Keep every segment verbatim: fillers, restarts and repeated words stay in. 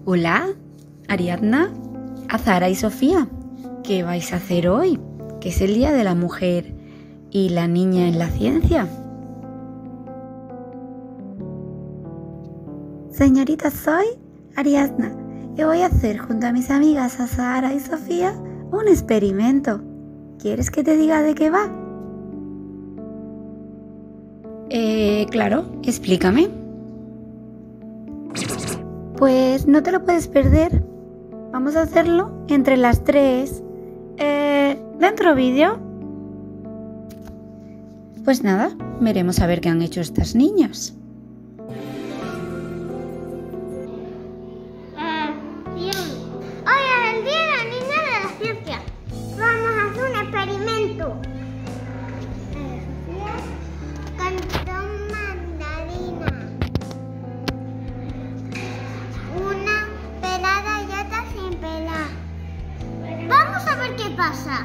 Hola, Ariadna, Azahara y Sofía, ¿qué vais a hacer hoy? Que es el Día de la Mujer y la Niña en la Ciencia. Señorita, soy Ariadna y voy a hacer junto a mis amigas Azahara y Sofía un experimento. ¿Quieres que te diga de qué va? Eh, claro, explícame. Pues no te lo puedes perder. Vamos a hacerlo entre las tres. Eh, ¿Dentro vídeo? Pues nada, veremos a ver qué han hecho estas niñas. Hoy es el Día de la Niña de la Ciencia. Vamos a hacer un experimento. Cantón mandarina. Una pelada y otra sin pelar. Vamos a ver qué pasa.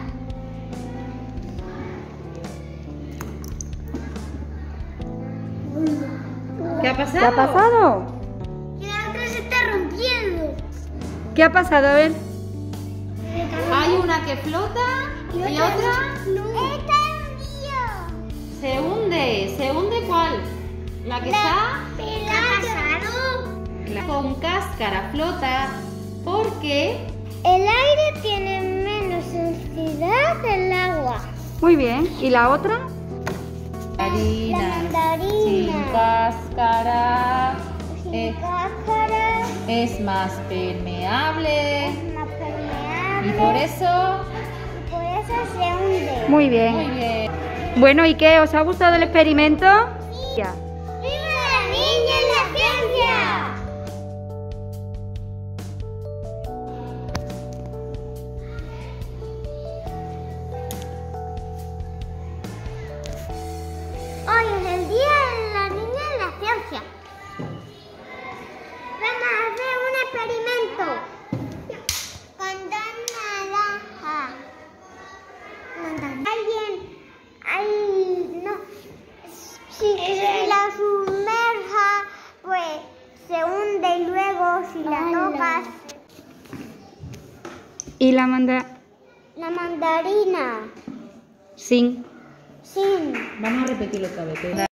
¿Qué ha pasado? ¿Qué ha pasado? Que la otra se está rompiendo. ¿Qué ha pasado? A ver. Hay una que flota y, otra Está hundido. se hunde. ¿Se hunde cuál? La que está Pelado. con cáscara flota porque El aire tiene menos densidad del agua. Muy bien. ¿Y la otra? harina La mandarina. sin cáscara Sin es, cáscara, es más permeable es más permeable. y por eso y por eso se hunde. Muy bien. muy bien. Bueno, ¿y qué? ¿Os ha gustado el experimento? Ya. ¡Viva la niña en la ciencia! Hoy es el Día de la Niña en la Ciencia. Vamos a hacer un experimento con dos naranjas. Alguien, ay, no, si, si la sumerja, pues se hunde y luego si la tocas, ¿Y la manda la mandarina, sin? sin. Vamos a repetirlo otra vez.